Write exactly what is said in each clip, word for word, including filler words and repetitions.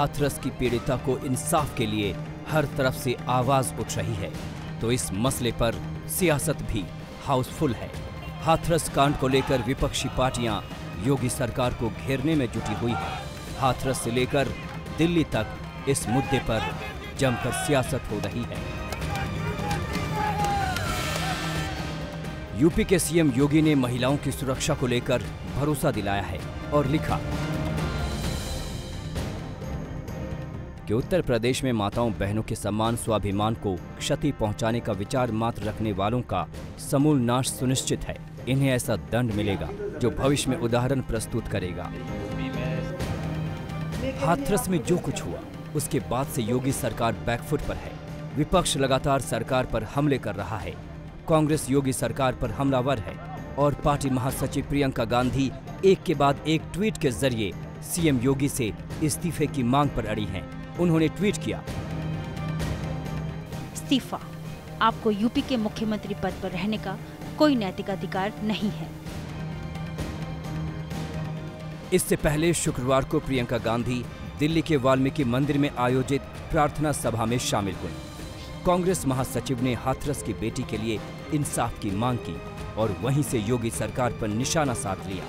हाथरस की पीड़िता को इंसाफ के लिए हर तरफ से आवाज उठ रही है, तो इस मसले पर सियासत भी हाउसफुल है। हाथरस कांड को लेकर विपक्षी पार्टियां योगी सरकार को घेरने में जुटी हुई है। हाथरस से लेकर दिल्ली तक इस मुद्दे पर जमकर सियासत हो रही है। यूपी के सीएम योगी ने महिलाओं की सुरक्षा को लेकर भरोसा दिलाया है और लिखा कि उत्तर प्रदेश में माताओं बहनों के सम्मान स्वाभिमान को क्षति पहुंचाने का विचार मात्र रखने वालों का समूल नाश सुनिश्चित है। इन्हें ऐसा दंड मिलेगा जो भविष्य में उदाहरण प्रस्तुत करेगा। हाथरस में जो कुछ हुआ उसके बाद से योगी सरकार बैकफुट पर है। विपक्ष लगातार सरकार पर हमले कर रहा है। कांग्रेस योगी सरकार पर हमलावर है और पार्टी महासचिव प्रियंका गांधी एक के बाद एक ट्वीट के जरिए सीएम योगी से इस्तीफे की मांग पर अड़ी हैं। उन्होंने ट्वीट किया, इस्तीफा, आपको यूपी के मुख्यमंत्री पद पर रहने का कोई नैतिक अधिकार नहीं है। इससे पहले शुक्रवार को प्रियंका गांधी दिल्ली के वाल्मीकि मंदिर में आयोजित प्रार्थना सभा में शामिल हुई। कांग्रेस महासचिव ने हाथरस की बेटी के लिए इंसाफ की मांग की और वहीं से योगी सरकार पर निशाना साध लिया।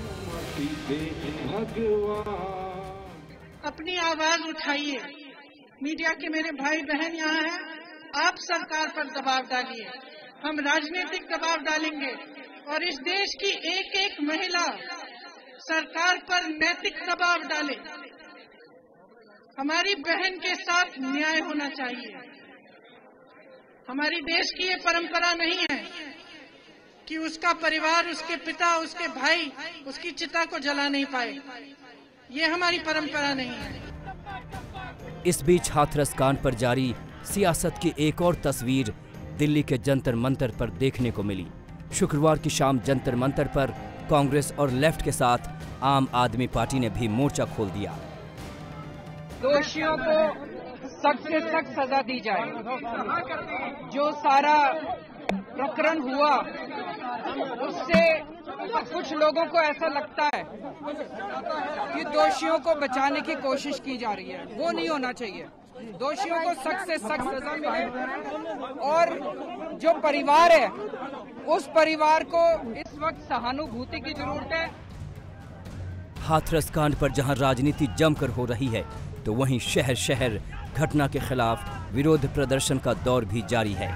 अपनी आवाज उठाइए, मीडिया के मेरे भाई बहन यहाँ हैं, आप सरकार पर दबाव डालिए। हम राजनीतिक दबाव डालेंगे और इस देश की एक एक महिला सरकार पर नैतिक दबाव डाले। हमारी बहन के साथ न्याय होना चाहिए। हमारी देश की ये परंपरा नहीं है कि उसका परिवार, उसके पिता, उसके भाई उसकी चिता को जला नहीं पाए। ये हमारी परंपरा नहीं है। इस बीच हाथरस कांड पर जारी सियासत की एक और तस्वीर दिल्ली के जंतर मंतर पर देखने को मिली। शुक्रवार की शाम जंतर मंतर पर कांग्रेस और लेफ्ट के साथ आम आदमी पार्टी ने भी मोर्चा खोल दिया। दोषियों को सख्त से सख्त सजा दी जाए। जो सारा प्रकरण हुआ उससे कुछ लोगों को ऐसा लगता है कि दोषियों को बचाने की कोशिश की जा रही है। वो नहीं होना चाहिए। दोषियों को सख्त से सख्त सजा मिले और जो परिवार है उस परिवार को इस वक्त सहानुभूति की जरूरत है। हाथरस कांड पर जहां राजनीति जमकर हो रही है, तो वहीं शहर शहर घटना के खिलाफ विरोध प्रदर्शन का दौर भी जारी है।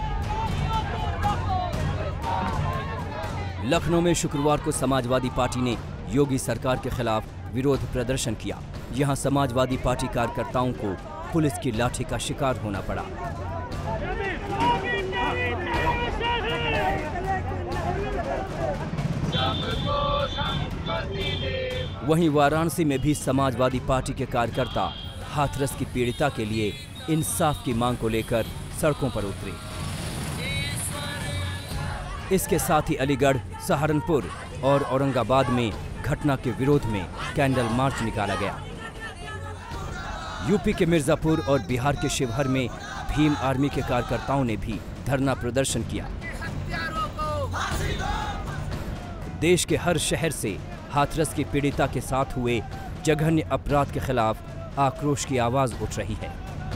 लखनऊ में शुक्रवार को समाजवादी पार्टी ने योगी सरकार के खिलाफ विरोध प्रदर्शन किया। यहां समाजवादी पार्टी कार्यकर्ताओं को पुलिस की लाठी का शिकार होना पड़ा। वहीं वाराणसी में भी समाजवादी पार्टी के कार्यकर्ता हाथरस की पीड़िता के लिए इंसाफ की मांग को लेकर सड़कों पर उतरे। इसके साथ ही अलीगढ़, सहारनपुर और औरंगाबाद में घटना के विरोध में कैंडल मार्च निकाला गया। यूपी के मिर्जापुर और बिहार के शिवहर में भीम आर्मी के कार्यकर्ताओं ने भी धरना प्रदर्शन किया। देश के हर शहर से हाथरस की पीड़िता के साथ हुए जघन्य अपराध के खिलाफ आक्रोश की आवाज उठ रही है।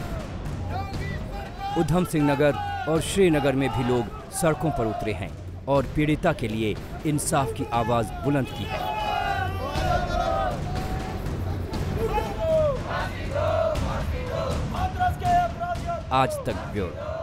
उधम सिंह नगर और श्रीनगर में भी लोग सड़कों पर उतरे हैं और पीड़िता के लिए इंसाफ की आवाज बुलंद की है। आज तक ब्यूरो।